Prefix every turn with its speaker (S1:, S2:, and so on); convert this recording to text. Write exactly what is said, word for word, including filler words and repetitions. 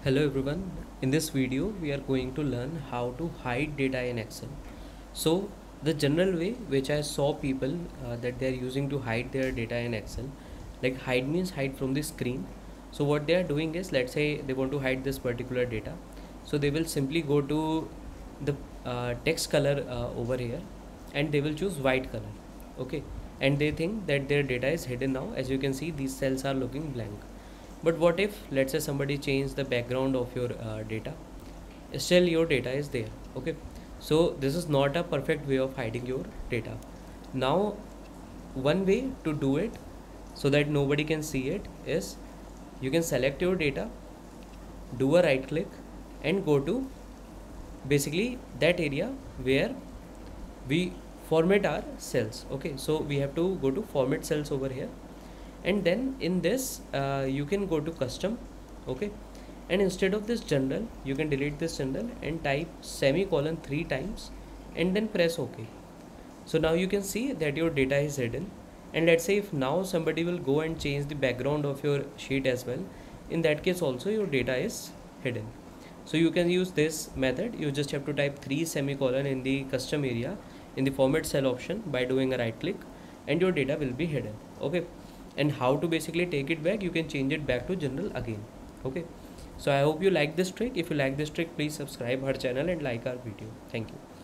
S1: Hello everyone. In this video we are going to learn how to hide data in Excel. So the general way which I saw people uh, that they are using to hide their data in Excel, like hide means hide from the screen. So what they are doing is, let's say they want to hide this particular data, so they will simply go to the uh, text color uh, over here and they will choose white color. Okay, and they think that their data is hidden. Now as you can see, these cells are looking blank. But what if, let's say, somebody changed the background of your uh, data, still your data is there. Okay, so this is not a perfect way of hiding your data. Now one way to do it so that nobody can see it is, you can select your data, do a right click and go to basically that area where we format our cells. Okay, so we have to go to format cells over here, and then in this uh, you can go to custom. Okay, and instead of this general, you can delete this general and type semicolon three times and then press OK. So now you can see that your data is hidden. And let's say if now somebody will go and change the background of your sheet as well, in that case also your data is hidden. So you can use this method. You just have to type three semicolon in the custom area in the format cell option by doing a right click, and your data will be hidden. Okay, and how to basically take it back, you can change it back to general again. Okay, so I hope you like this trick. If you like this trick, please subscribe our channel and like our video. Thank you.